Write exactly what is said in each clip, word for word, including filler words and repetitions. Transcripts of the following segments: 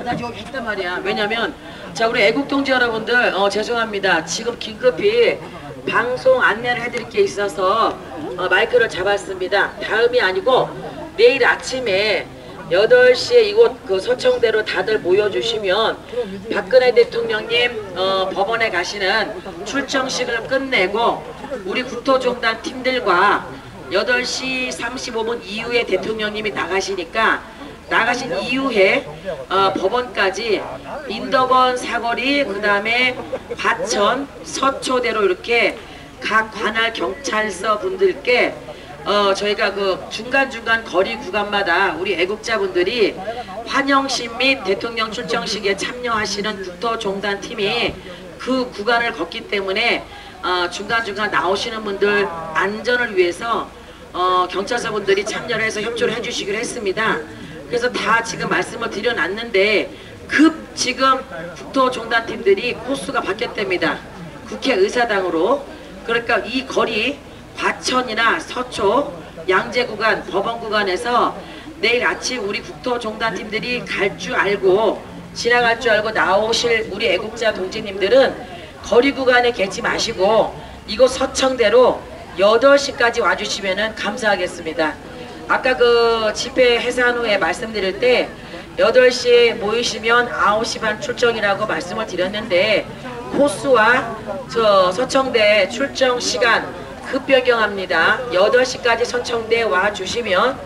나 여기 있단 말이야. 왜냐면 자 우리 애국동지 여러분들 어, 죄송합니다. 지금 긴급히 방송 안내를 해드릴 게 있어서 어, 마이크를 잡았습니다. 다음이 아니고 내일 아침에 여덟 시에 이곳 그 서청대로 다들 모여주시면 박근혜 대통령님 어, 법원에 가시는 출정식을 끝내고 우리 국토종단 팀들과 여덟 시 삼십오 분 이후에 대통령님이 나가시니까 나가신 이후에 어, 법원까지 인덕원 사거리 그 다음에 과천 서초대로 이렇게 각 관할 경찰서 분들께 어, 저희가 그 중간중간 거리 구간마다 우리 애국자분들이 환영식 및 대통령 출정식에 참여하시는 국토종단 팀이 그 구간을 걷기 때문에 어, 중간중간 나오시는 분들 안전을 위해서 어, 경찰서 분들이 참여를 해서 협조를 해주시기로 했습니다. 그래서 다 지금 말씀을 드려놨는데 급 지금 국토종단 팀들이 코스가 바뀌었답니다. 국회의사당으로. 그러니까 이 거리 과천이나 서초, 양재 구간, 법원 구간에서 내일 아침 우리 국토종단 팀들이 갈 줄 알고 지나갈 줄 알고 나오실 우리 애국자 동지님들은 거리 구간에 계지 마시고 이곳 서청대로 여덟 시까지 와주시면 감사하겠습니다. 아까 그 집회 해산 후에 말씀드릴 때 여덟 시에 모이시면 아홉 시 반 출정이라고 말씀을 드렸는데 코스와 저 서청대 출정 시간 급변경합니다. 여덟 시까지 서청대 와주시면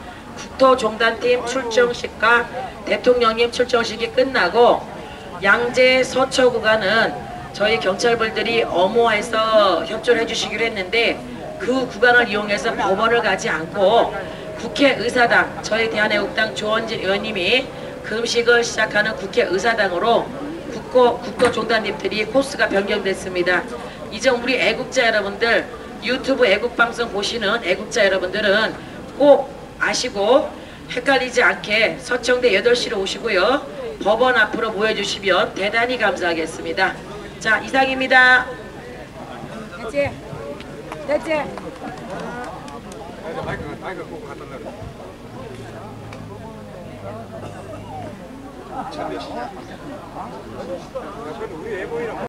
국토종단팀 출정식과 대통령님 출정식이 끝나고 양재 서초 구간은 저희 경찰분들이 엄호해서 협조를 해주시기로 했는데 그 구간을 이용해서 법원을 가지 않고 국회의사당 저희 대한애국당 조원진 의원님이 금식을 시작하는 국회의사당으로 국고, 국토종단님들이 코스가 변경됐습니다. 이제 우리 애국자 여러분들 유튜브 애국방송 보시는 애국자 여러분들은 꼭 아시고 헷갈리지 않게 서청대 여덟 시로 오시고요. 법원 앞으로 모여주시면 대단히 감사하겠습니다. 자, 이상입니다. 됐지? 됐지? 마이크, 마이크 꼭 갖다 놔. 참 몇 시냐? 우리 애 보이나?